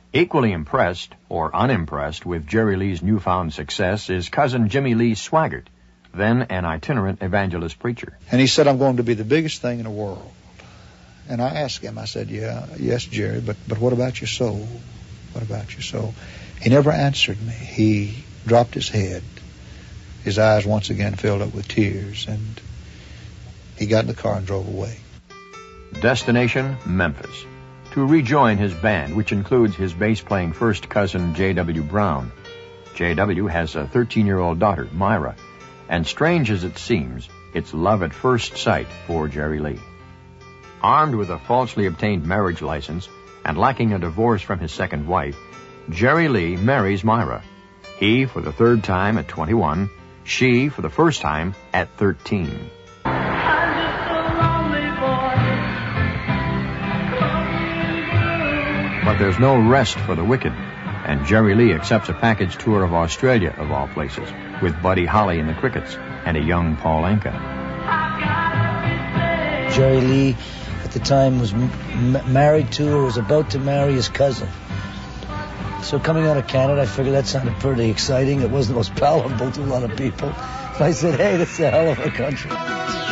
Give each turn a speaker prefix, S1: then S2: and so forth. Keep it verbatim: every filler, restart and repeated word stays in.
S1: Equally impressed, or unimpressed, with Jerry Lee's newfound success is cousin Jimmy Lee Swaggart, then an itinerant evangelist preacher.
S2: And he said, I'm going to be the biggest thing in the world. And I asked him, I said, yeah, yes, Jerry, but, but what about your soul? What about your soul? He never answered me. He dropped his head. His eyes once again filled up with tears, and he got in the car and drove away.
S1: Destination, Memphis, to rejoin his band, which includes his bass-playing first cousin, J W Brown. J W has a thirteen-year-old daughter, Myra, and strange as it seems, it's love at first sight for Jerry Lee. Armed with a falsely obtained marriage license and lacking a divorce from his second wife, Jerry Lee marries Myra. He for the third time at twenty-one, she for the first time at thirteen. But there's no rest for the wicked, and Jerry Lee accepts a package tour of Australia, of all places, with Buddy Holly and the Crickets and a young Paul Anka.
S3: Jerry Lee, at the time, was m- married to or was about to marry his cousin. So coming out of Canada, I figured that sounded pretty exciting. It wasn't most palatable to a lot of people. So I said, hey, that's a hell of a country.